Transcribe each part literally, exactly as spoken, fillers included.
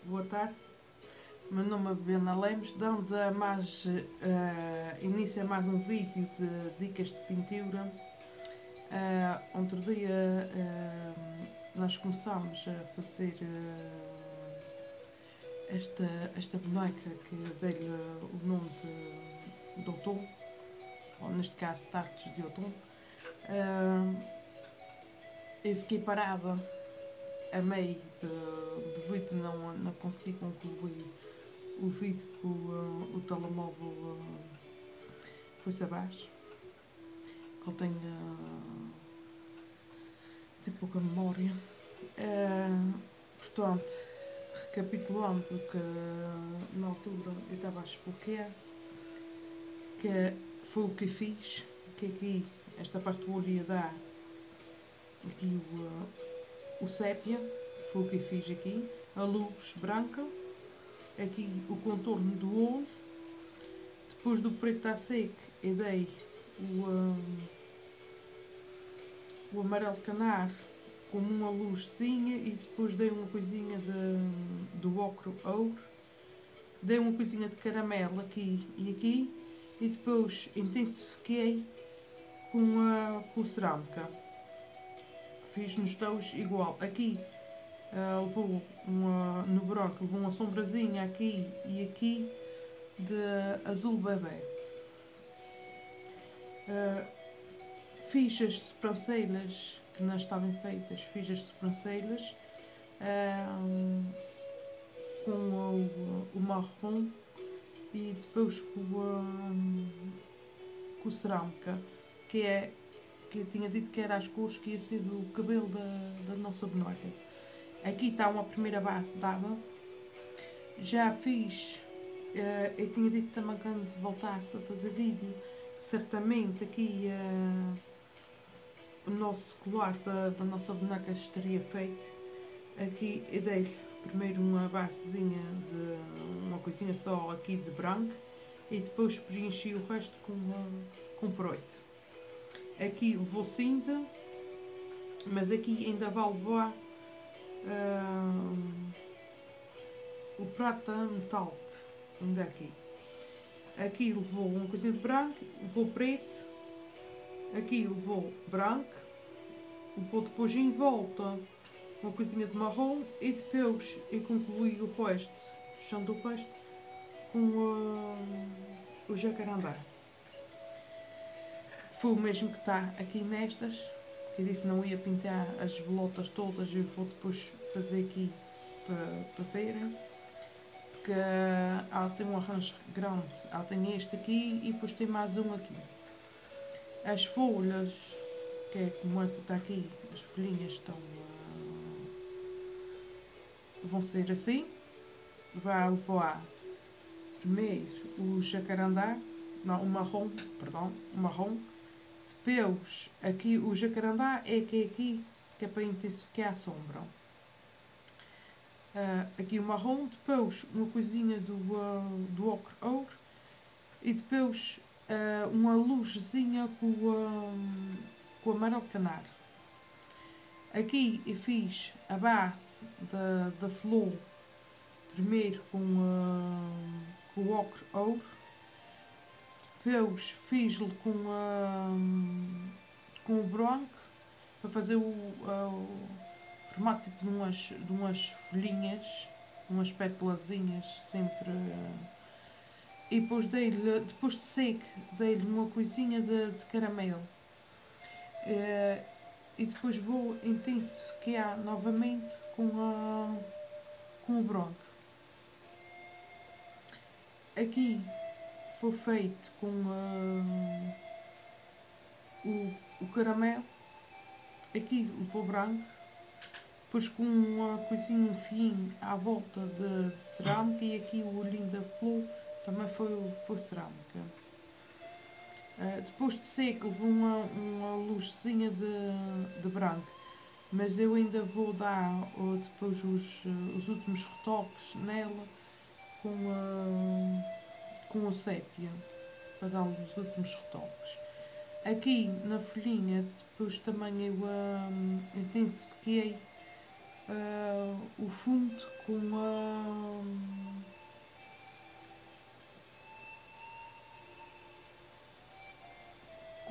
boa tarde. Meu nome é Bibiana Lemos, dando a mais, uh, início a mais um vídeo de dicas de pintura. Uh, outro dia uh, nós começámos a fazer uh, esta, esta boneca que dei-lhe o nome de, de outono, ou neste caso Tartes de Outono. Uh, eu fiquei parada a meio do vídeo, não, não consegui concluir o vídeo porque uh, o telemóvel uh, foi-se abaixo, que ele tem, uh, tem pouca memória. Uh, portanto, recapitulando que uh, na altura eu estava a explicar, que foi o que eu fiz, que aqui, esta parte do olho ia dar aqui o, uh, o sépia, foi o que eu fiz aqui, a luz branca, aqui o contorno do olho. Depois do preto estar seco, eu dei o, um, o amarelo canário com uma luzinha e depois dei uma coisinha de, do ocro ouro. Dei uma coisinha de caramelo aqui e aqui e depois intensifiquei com a, com a cerâmica. Fiz nos dois igual. Aqui uh, levou uma, no branco levou uma sombrazinha aqui e aqui de azul bebê. Uh, fiz as sobrancelhas que não estavam feitas, fiz as sobrancelhas uh, com o, o marrom e depois com, uh, com cerâmica, que é que eu tinha dito que era as cores que ia ser do cabelo da, da nossa boneca. Aqui está uma primeira base dada. Já fiz, uh, eu tinha dito também quando voltasse a fazer vídeo, certamente aqui uh, o nosso colar da, da nossa boneca estaria feito. Aqui eu dei-lhe primeiro uma basezinha de uma coisinha só aqui de branco e depois preenchi o resto com, uh, com preto. Aqui levou cinza, mas aqui ainda vai levar uh, o prata metálico, ainda aqui. Aqui levou uma coisinha de branco, levou preto, aqui levou branco, levou depois em volta uma coisinha de marrom e depois eu concluí o resto, fechando o resto com uh, o jacarandá. Foi o mesmo que está aqui nestas, que eu disse não ia pintar as bolotas todas, eu vou depois fazer aqui para, para verem. Porque ela tem um arranjo grande, ela tem este aqui e depois tem mais um aqui. As folhas, que é como essa está aqui, as folhinhas estão, uh, vão ser assim. Vai levar primeiro o jacarandá, não, o marrom, perdão, o marrom. Depois aqui o jacarandá é que é aqui, que é para intensificar a sombra. Uh, aqui o marrom, depois uma coisinha do, uh, do ocro ouro e depois uh, uma luzinha com, uh, com o amarelo canário. Aqui eu fiz a base da, da flor primeiro com, uh, com o ocro ouro, depois fiz-lhe com, uh, com o branco para fazer o, uh, formato tipo de umas, de umas folhinhas, umas pétalazinhas sempre. E depois dei-lhe, depois de seco, dei-lhe uma coisinha de, de caramelo. E depois vou intensificar novamente com, a, com o branco. Aqui foi feito com a, o, o caramelo. Aqui levou branco. Depois com uma coisinha, um fio à volta de, de cerâmica e aqui o olhinho da flor também foi, foi cerâmica. Uh, depois de seco levou uma, uma luzinha de, de branco, mas eu ainda vou dar uh, depois os, uh, os últimos retoques nela com, uh, com o sépia, para dar os últimos retoques. Aqui na folhinha depois também eu uh, intensifiquei Uh, o fundo com, uh,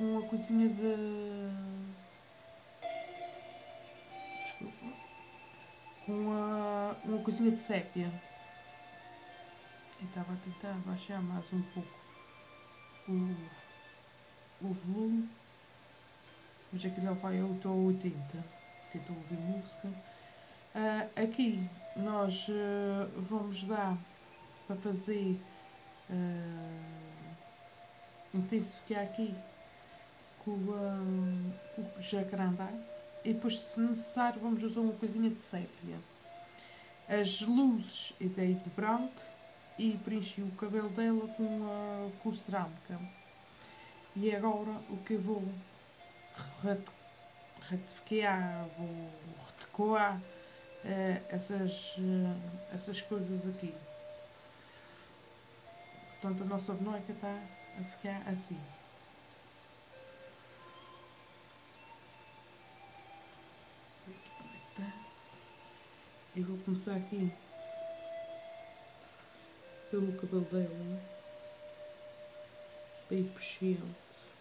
com a cozinha de... Desculpa. Com a, uma cozinha de sépia. E estava a tentar baixar mais um pouco o, o volume. Mas aquilo vai a oito ou oitenta, porque eu estou a ouvir música. Uh, aqui nós uh, vamos dar para fazer uh, intensificar aqui com, uh, com o jacarandá e depois, se necessário, vamos usar uma coisinha de sépia. As luzes eu dei de branco e preenchi o cabelo dela com, uh, com cerâmica. E agora o que eu vou retificar, vou reticoar uh, essas, uh, essas coisas aqui. Portanto, a nossa boneca está a ficar assim. Eu vou começar aqui pelo cabelo dela, bem puxado.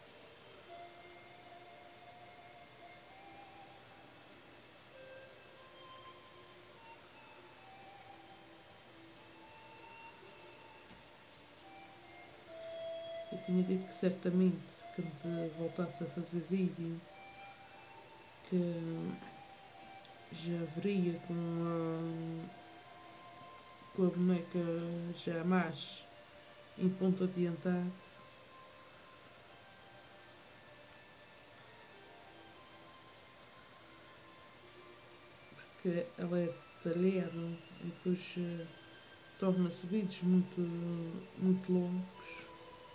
Eu tinha dito que certamente, quando voltasse a fazer vídeo, que já veria com a, com a boneca já mais em ponto adiantado. Porque ela é detalhada e depois uh, torna-se vídeos muito, muito longos.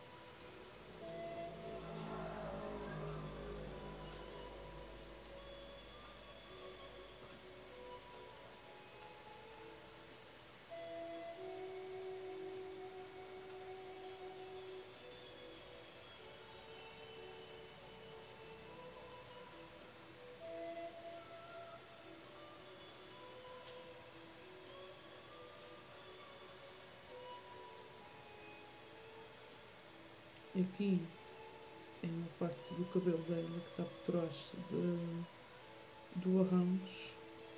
Aqui é uma parte do cabelo dela que está por trás de, do arranjo.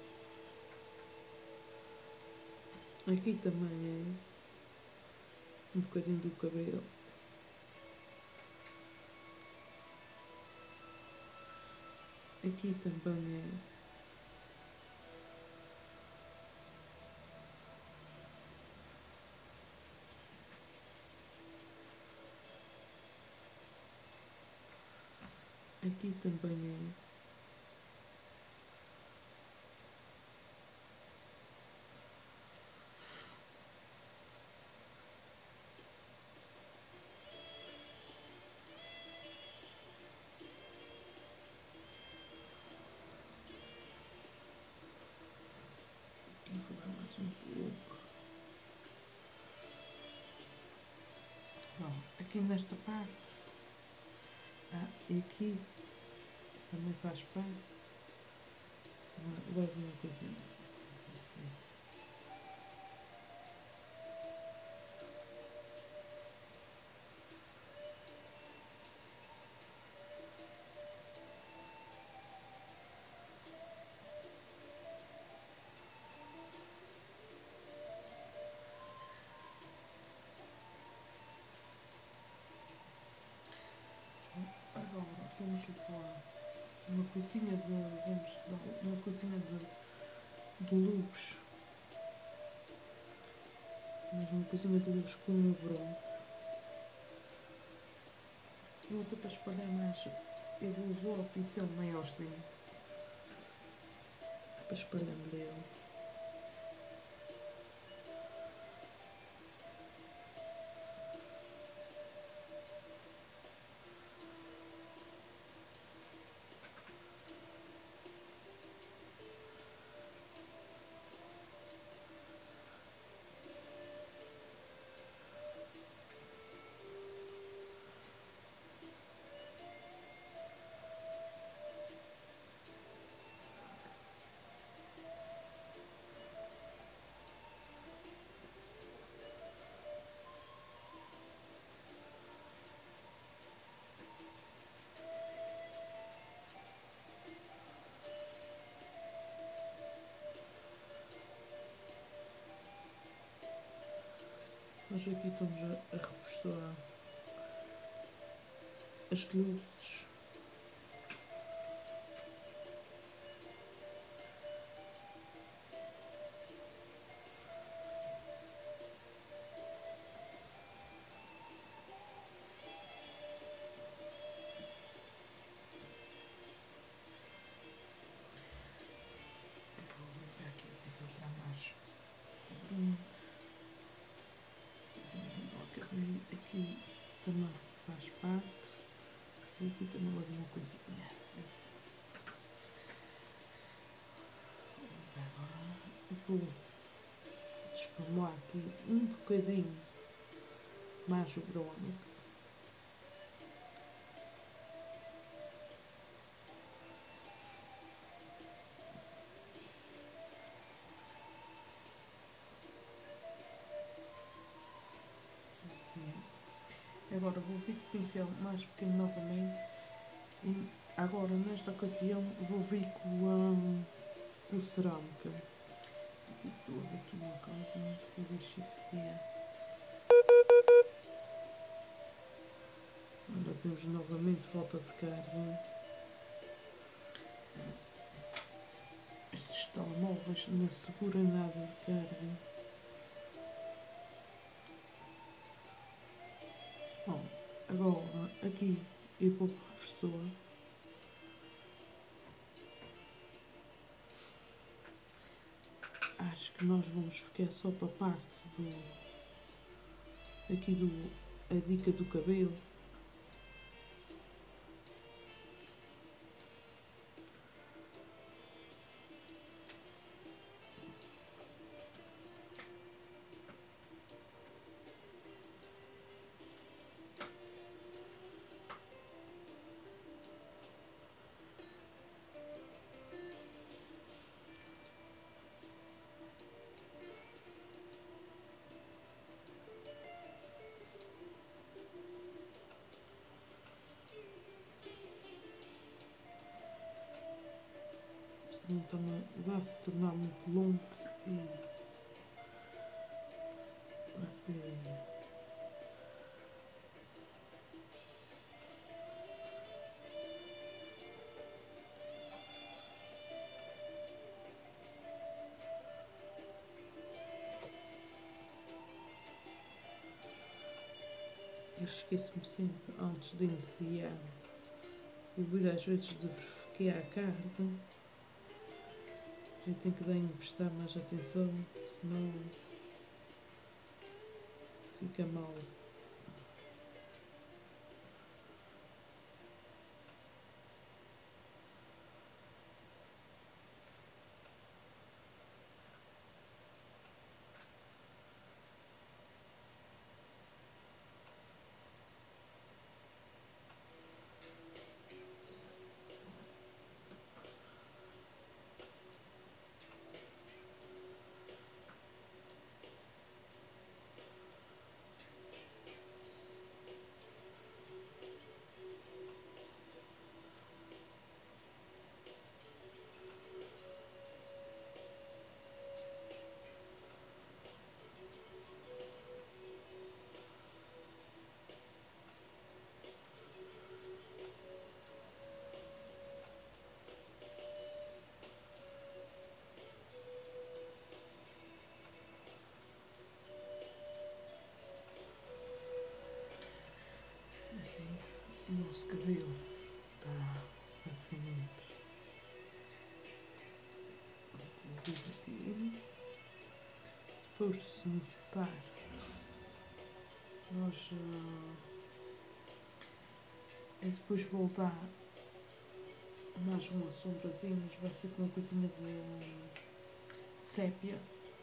Aqui também é um bocadinho do cabelo. Aqui também é. Aqui também é. Aqui vou dar mais um pouco. Bom, aqui nesta parte. Ah, e aqui também faz parte. Levo uma coisinha. Assim. Agora vamos levar uma coisinha de. Vamos dar uma coisinha de, de luz. Mais uma coisinha de luz com o branco. Eu estou para espalhar mais. Eu vou usar o pincel maiorzinho para espalhar melhor. Nós aqui estamos a, a reforçar as luzes. Vou limpar aqui a visão está mais. Hum. Acabei aqui também faz parte. E aqui também leva uma coisinha. Agora vou desformar aqui um bocadinho mais o branco. Assim. Agora vou vir com o pincel mais pequeno novamente. E agora, nesta ocasião, vou vir com, um, com cerâmica. E estou a ver aqui uma coisa que eu deixei que é. Agora temos novamente volta de carga. Estes telemóveis não seguram nada de carga. Bom, agora aqui eu vou para o professor. Acho que nós vamos ficar só para a parte do. Aqui do. A dica do cabelo. Senão também vai se tornar muito longo e vai ser. Eu esqueço-me sempre, antes de iniciar, o vir às vezes de verificar a carga. A gente tem que dar em prestar mais atenção, senão fica mal. Assim, o nosso cabelo está praticamente incluído aqui. Depois, se necessário, nós uh, é depois voltar mais uma sombrazinha, mas vai ser com uma coisinha de, de sépia.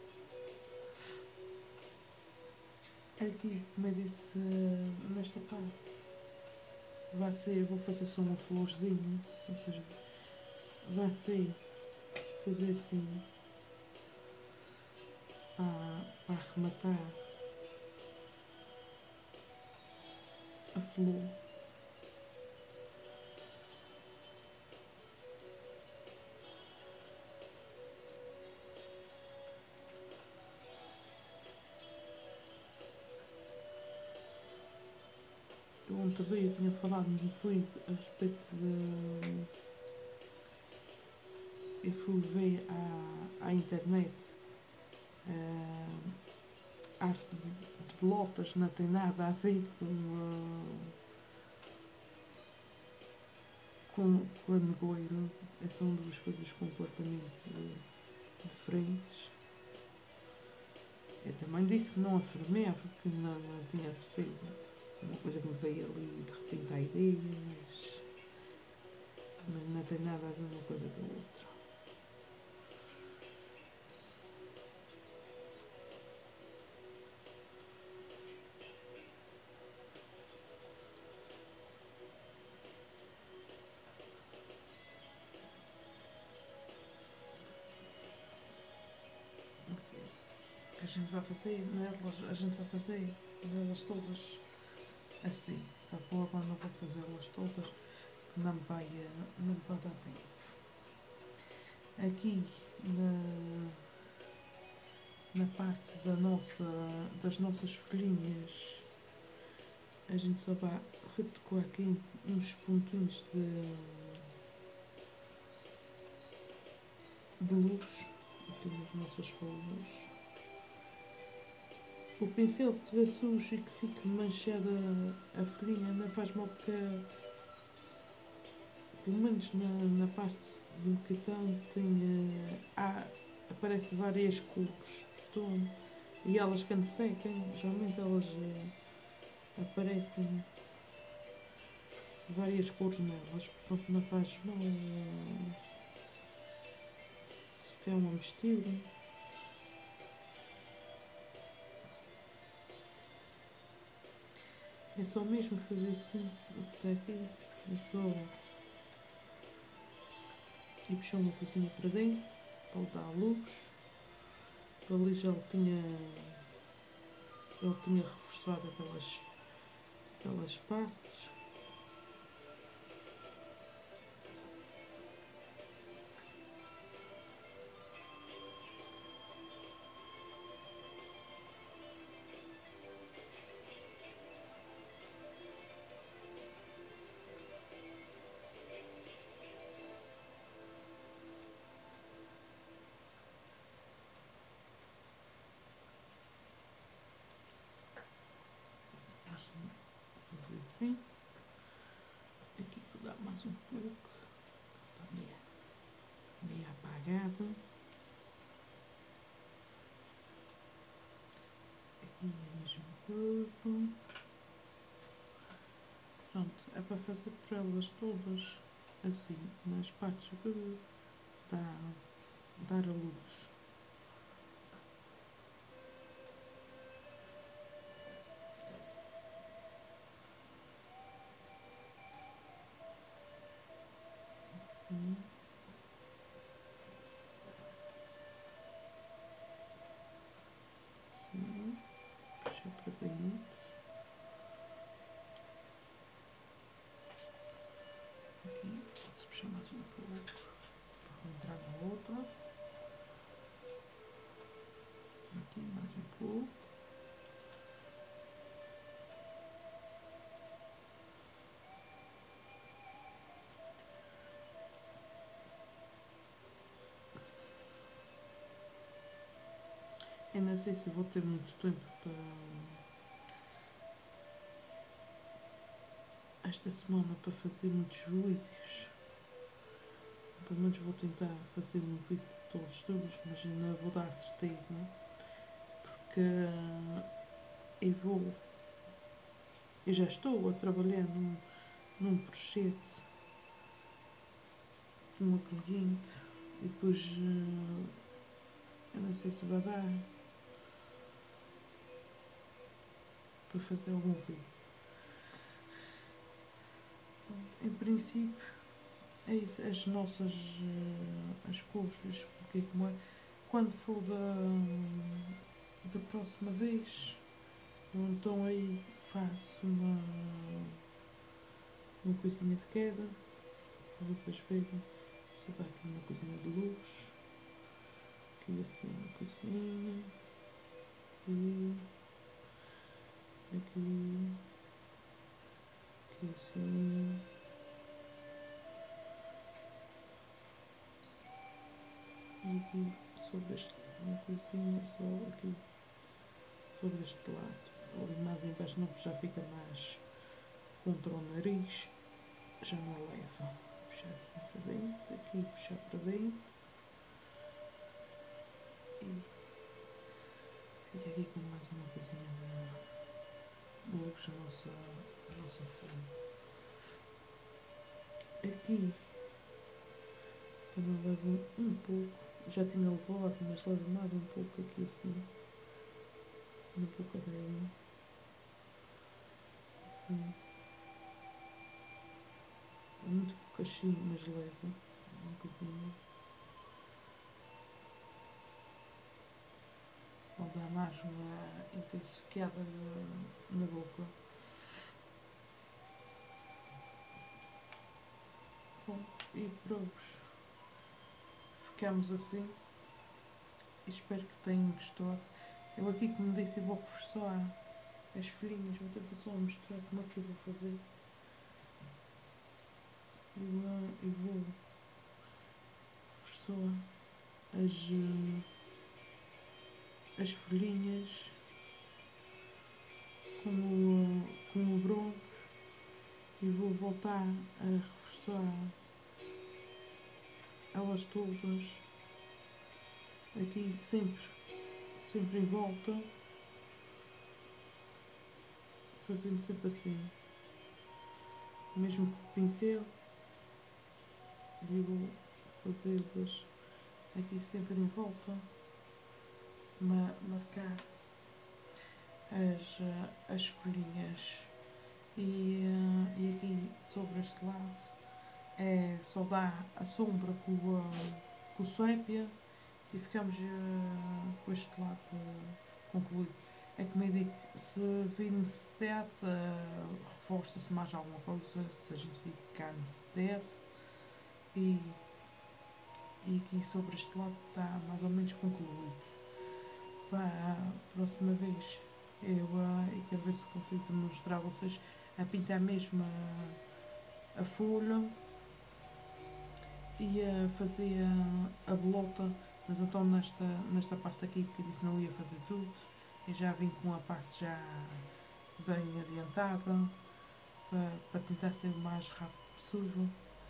Aqui, como eu disse, nesta parte, vai ser, vou fazer só uma florzinha, ou seja, vai ser fazer assim, para, para arrematar a flor. Eu ontem também eu tinha falado no fui a respeito de. Eu fui ver à, à internet uh, arte de, de blopas, não tem nada a ver com, uh, com, com a negoiro. São duas coisas completamente uh, diferentes. Eu também disse que não afirmava, porque não, não tinha certeza. Uma coisa que me veio ali de repente à ideia, mas, mas não tem nada a ver uma coisa com a outra. Assim, que a gente vai fazer, nelas, a gente vai fazer elas todas assim. Só que agora não vou fazê-las todas, que não me vai, não me vai dar tempo. Aqui na, na parte da nossa, das nossas folhinhas, a gente só vai retocar aqui uns pontinhos de, de luz aqui nas nossas folhas. O pincel, se estiver sujo e que fique manchada a folhinha, não faz mal, porque pelo menos na, na parte do cartão tem, há, aparece várias cores de tom, e elas quando secam, geralmente elas uh, aparecem várias cores nelas, portanto não faz mal uh, se ficar uma mistura. É só mesmo fazer assim, o que está aqui, é só e puxar uma coisinha para dentro, para lhe dar a luz. Ali já ele tinha, ele tinha reforçado aquelas, aquelas partes. Fazer assim. Aqui vou dar mais um pouco. Está meio, meio apagado. Aqui é a mesma coisa. Pronto, é para fazer por elas todas assim, nas partes que dá, dar a luz. Assim. Assim. Puxar para dentro. Aqui, pode-se puxar mais um pouco para vou entrar na outra. Aqui mais um pouco. Eu não sei se vou ter muito tempo para esta semana para fazer muitos vídeos. Pelo menos vou tentar fazer um vídeo de todos os todos, mas ainda vou dar certeza, porque eu vou, eu já estou a trabalhar num, num projeto com uma cliente e depois eu não sei se vai dar para fazer algum vídeo. Em princípio é isso, as nossas as cores, eu expliquei como é. Quando for da, da próxima vez, então aí faço uma, uma coisinha de queda, para vocês verem. Só dá aqui uma coisinha de luz, aqui assim uma coisinha, e aqui sobre este, uma coisinha só aqui sobre este lado. Ali mais em baixo não, já fica mais contra o nariz, já não leva. Puxar assim para dentro, aqui puxar para dentro e fica aqui com mais uma coisinha de luz a nossa, a nossa folha. Aqui também levo um pouco, já tinha levado, mas levo mais um pouco aqui assim, na boca dela, assim, muito pouquinho, mas levo um bocadinho, vou dar mais uma intensificada na, na boca. Bom, e pronto, ficamos assim. Espero que tenham gostado. Eu aqui, como disse, eu vou reforçar as folhinhas. Vou até só mostrar como é que eu vou fazer. Eu, uh, eu vou reforçar as, uh, as folhinhas com o, com o branco e vou voltar a reforçar elas todas aqui sempre, sempre em volta, fazendo sempre assim, mesmo com o pincel, e vou fazê-las aqui sempre em volta, ma marcar as, as folhinhas e, e aqui sobre este lado é só dar a sombra com, a, com o sépia e ficamos uh, com este lado uh, concluído. É como eu digo, se vir necessidade, uh, reforça-se mais alguma coisa, se a gente vir cá necessidade. E, e aqui sobre este lado está mais ou menos concluído. Para a próxima vez eu, uh, eu quero ver se consigo demonstrar a vocês a pintar mesmo a, a folha e a fazer a, a bolota, mas então nesta, nesta parte aqui, porque eu disse não ia fazer tudo, eu já vim com a parte já bem adiantada para, para tentar ser o mais rápido possível.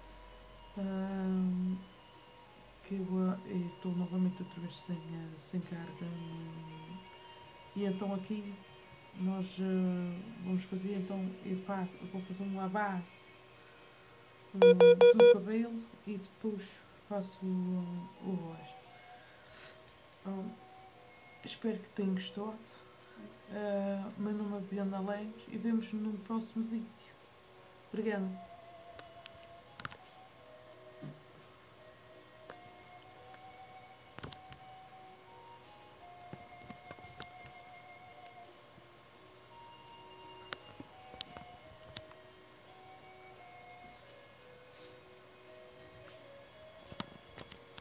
Um, que eu estou novamente outra vez sem, sem carga e então aqui nós uh, vamos fazer, então eu, faço, eu vou fazer uma base uh, do cabelo e depois faço o, o rosto. Um, espero que tenham gostado. Uh, meu nome é Biana Lemos e vemos no próximo vídeo. Obrigada.